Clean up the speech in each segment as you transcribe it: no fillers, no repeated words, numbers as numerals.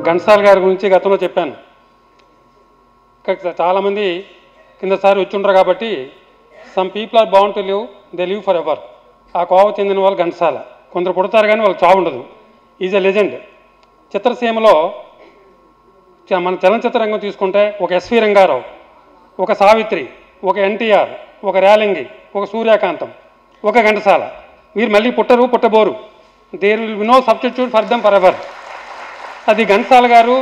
ఘంటసాల గారి గురించి గతంలో చెప్పాను. చాలామంది కిందసారి వచ్చి ఉంటారు కాబట్టి some people are bound to live, they live for ever. ఆ కోవ చెందిన వాళ్ళు ఘంటసాల. కొందరు పుడతారు కానీ వాళ్ళకి చావు ఉండదు. Is a legend. చిత్రసీమలో మన చలనచిత్ర రంగం తీసుకుంటే ఒక ఎస్వి రంగారావు, ఒక సావిత్రి, ఒక ఎన్టీఆర్, ఒక రేలంగి, ఒక సూర్యకాంతం, ఒక ఘంటసాల. మీరు మళ్ళీ పుట్టబోరు. There will be no substitute for them for ever. అది ఘంటసాల గారు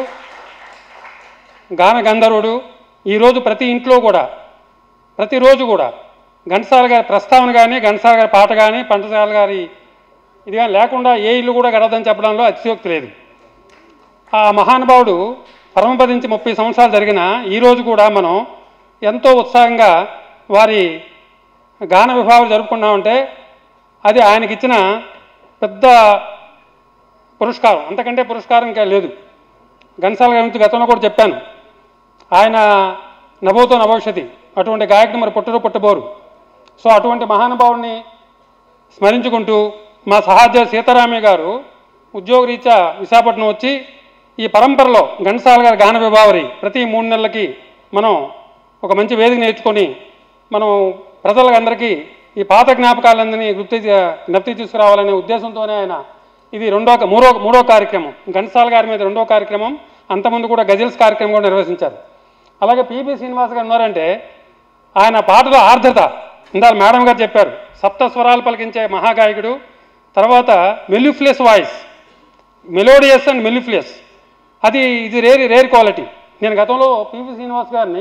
గాన గంధర్వుడు. ఈరోజు ప్రతి ఇంట్లో కూడా ప్రతిరోజు కూడా ఘంటసాల గారి ప్రస్తావన కానీ, ఘంటసాల గారి పాట కానీ, పంటసాల గారి ఇది కానీ లేకుండా ఏ ఇల్లు కూడా గడవదని చెప్పడంలో అతిశయోక్తి లేదు. ఆ మహానుభావుడు పరమపదించి 30 సంవత్సరాలు జరిగిన ఈరోజు కూడా మనం ఎంతో ఉత్సాహంగా వారి గాన విభావాలు జరుపుకున్నామంటే అది ఆయనకిచ్చిన పెద్ద పురస్కారం. అంతకంటే పురస్కారం ఇంకా లేదు. ఘంటసాల గారి గురించి గతంలో కూడా చెప్పాను. ఆయన నభోతో నభవిష్యతి, అటువంటి గాయకుడు మరి పుట్టబోరు. సో అటువంటి మహానుభావుడిని స్మరించుకుంటూ మా సహాధ్యాయులు సీతారామయ్య గారు ఉద్యోగరీత్యా విశాఖపట్నం వచ్చి ఈ పరంపరలో ఘంటసాల గారి గాన విభావరి ప్రతి 3 నెలలకి మనం ఒక మంచి వేదిక నేర్చుకొని మనం ప్రజలందరికీ ఈ పాత జ్ఞాపకాలందరినీ జ్ఞప్తి తీసుకురావాలనే ఉద్దేశంతోనే ఆయన ఇది మూడో కార్యక్రమం. ఘంటసాల గారి మీద 2వ కార్యక్రమం. అంతకుముందు కూడా గజల్స్ కార్యక్రమం కూడా నిర్వహించారు. అలాగే పిబి శ్రీనివాస్ గారు ఉన్నారంటే ఆయన పాటలో ఆర్ద్రత, ఇందాక మేడం గారు చెప్పారు, సప్త స్వరాలు పలికించే మహాగాయకుడు. తర్వాత mellifluous voice, melodious and mellifluous, ఇది రేర్ క్వాలిటీ. నేను గతంలో పిబి శ్రీనివాస్ గారిని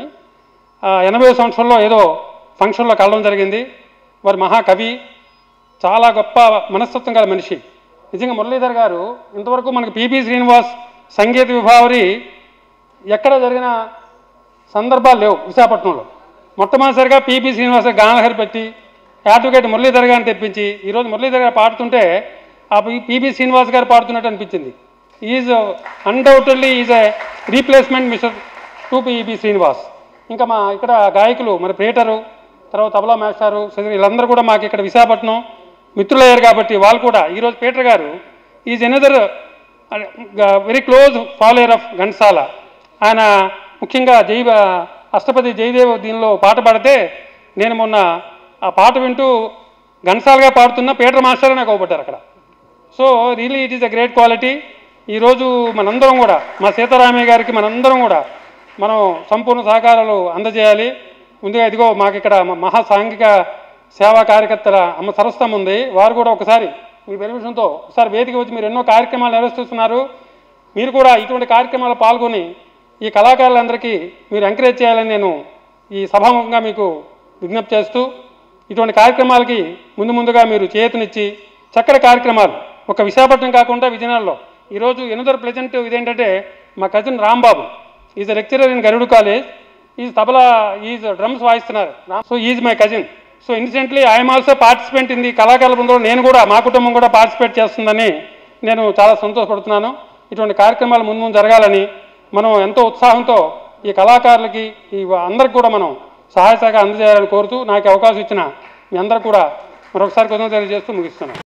80వ సంవత్సరంలో ఏదో ఫంక్షన్లో కలవడం జరిగింది. వారి మహాకవి, చాలా గొప్ప మనస్తత్వం గల మనిషి. నిజంగా మురళీధర్ గారు ఇంతవరకు మనకి పిబి శ్రీనివాస్ సంగీత విభావరి ఎక్కడ జరిగిన సందర్భాలు లేవు. విశాఖపట్నంలో మొట్టమొదటిసారిగా పిబి శ్రీనివాస్ గానహరి పెట్టి అడ్వకేట్ మురళీధర్ గారిని తెప్పించి ఈరోజు మురళీధర్ గారు పాడుతుంటే ఆ పిబి శ్రీనివాస్ గారు పాడుతున్నట్టు అనిపించింది. Is undoubtedly is a replacement mister to PB Srinivas. ఇంకా మా ఇక్కడ గాయకులు మరి పీటరు, తర్వాత తబలా మాస్టారు, వీళ్ళందరూ కూడా మాకు ఇక్కడ విశాఖపట్నం మిత్రులయ్యారు కాబట్టి వాళ్ళు కూడా ఈరోజు పీటర్ గారు is another very close follower of Ghantasala. ఆయన ముఖ్యంగా అష్టపది జయదేవ్ దీనిలో పాట పాడితే నేను మొన్న ఆ పాట వింటూ ఘంటసాలగా పాడుతున్న పీటర్ మాస్టర్ నాకు అవపడ్డారు అక్కడ. So really it is a great quality. ఈరోజు మనందరం కూడా మా సీతారామయ్య గారికి మనందరం కూడా మనం సంపూర్ణ సహకారాలు అందజేయాలి. ముందుగా ఇదిగో మాకు ఇక్కడ మహా సాంఘిక సేవా కార్యకర్తల అమ్మ సరస్వం ఉంది. వారు కూడా ఒకసారి మీ పెర్మిషన్తో ఒకసారి వేదిక వచ్చి మీరు ఎన్నో కార్యక్రమాలు నిర్వహిస్తున్నారు. మీరు కూడా ఇటువంటి కార్యక్రమాలు పాల్గొని ఈ కళాకారులందరికీ మీరు ఎంకరేజ్ చేయాలని నేను ఈ సభాముఖంగా మీకు విజ్ఞప్తి చేస్తూ, ఇటువంటి కార్యక్రమాలకి ముందుగా మీరు చేతునిచ్చి చక్కటి కార్యక్రమాలు ఒక విశాఖపట్నం కాకుండా విజయనగరంలో ఈరోజు ఎనదర్ ప్రెజెంట్ ఇదేంటంటే మా cousin Rambabu is a lecturer in Garudu college. Is drums వాయిస్తున్నారు. So is my cousin. So incidentally I'm also participant in the కళాకారుల బృందంలో నేను కూడా మా కుటుంబం కూడా పార్టిసిపేట్ చేస్తుందని నేను చాలా సంతోషపడుతున్నాను. ఇటువంటి కార్యక్రమాలు ముందు జరగాలని మనం ఎంతో ఉత్సాహంతో ఈ కళాకారులకి అందరికి కూడా మనం సహాయ సహకారం అందజేయాలని కోరుతూ నాకు అవకాశం ఇచ్చిన మీ అందరూ కూడా మరొకసారి కృతజ్ఞతలు తెలియజేస్తూ ముగిస్తున్నాను.